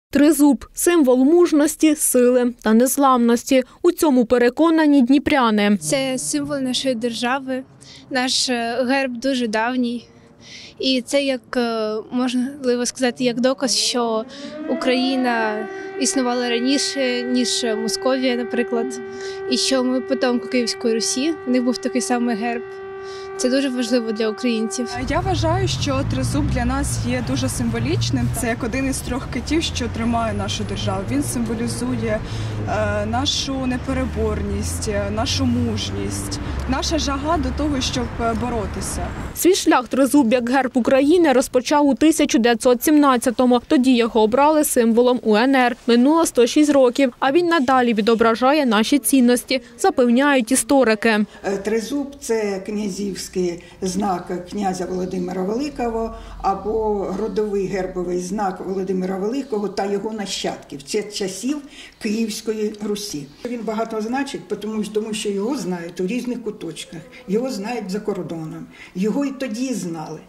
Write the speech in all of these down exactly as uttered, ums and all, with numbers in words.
Тризуб – символ мужності, сили та незламності. У цьому переконані дніпряни. Це символ нашої держави, наш герб дуже давній. І це, як можливо сказати, як доказ, що Україна існувала раніше, ніж Московія, наприклад. І що ми потомки Київської Русі, в них був такий самий герб. Це дуже важливо для українців. Я вважаю, що тризуб для нас є дуже символічним. Це як один із трьох китів, що тримає нашу державу. Він символізує е, нашу непереборність, нашу мужність, наша жага до того, щоб боротися. Свій шлях тризуб як герб України розпочав у тисяча дев'ятсот сімнадцятому. Тоді його обрали символом У Ен Ер. Минуло сто шість років, а він надалі відображає наші цінності, запевняють історики. Тризуб – це князівський знак князя Володимира Великого або родовий гербовий знак Володимира Великого та його нащадків. Це часів Київської Русі. Він багато значить, тому що його знають у різних куточках, його знають за кордоном, його і тоді знали.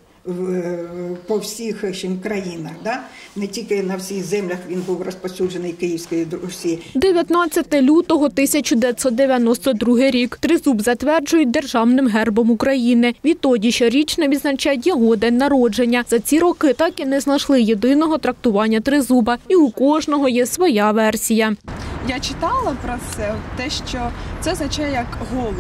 По всіх країнах, да? Не тільки на всіх землях він був розповсюджений Київської Русі. дев'ятнадцятого лютого тисяча дев'ятсот дев'яносто другий рік. Тризуб затверджують державним гербом України. Відтоді щорічно відзначають його день народження. За ці роки так і не знайшли єдиного трактування тризуба. І у кожного є своя версія. Я читала про це, те, що це означає як голуб.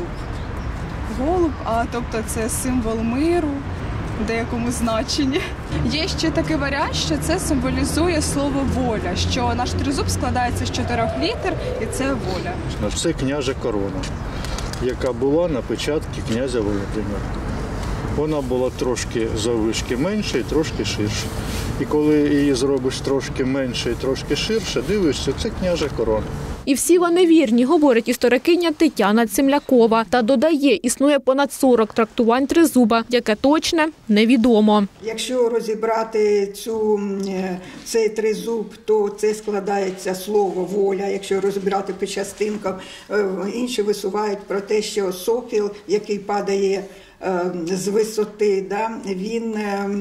Голуб, а тобто це символ миру, в деякому значенні. Є ще такий варіант, що це символізує слово «воля», що наш тризуб складається з чотирьох літер, і це воля. Це княжа корона, яка була на печатці князя Володимира. Вона була трошки заввишки менше і трошки ширше. І коли її зробиш трошки менше і трошки ширше, дивишся, це княжа корона. І всі вони вірні, говорить історикиня Тетяна Цимлякова. Та додає, існує понад сорок трактувань тризуба, яке точне – невідомо. Якщо розібрати цю, цей тризуб, то це складається слово «воля». Якщо розібрати по частинкам, інші висувають про те, що сокіл, який падає з висоти, да, він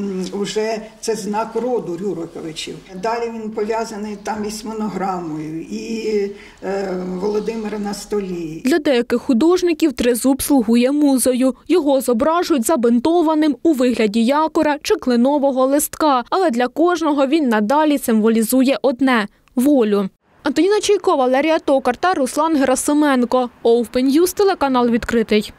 вже це знак роду Рюриковичів. Далі він пов'язаний там із монограмою, і е, Володимира на столі. Для деяких художників тризуб слугує музою. Його зображують забинтованим у вигляді якора чи кленового листка. Але для кожного він надалі символізує одне – волю. Антоніна Чайкова, Валерія Токар та Руслан Герасименко. Open News, телеканал «Відкритий».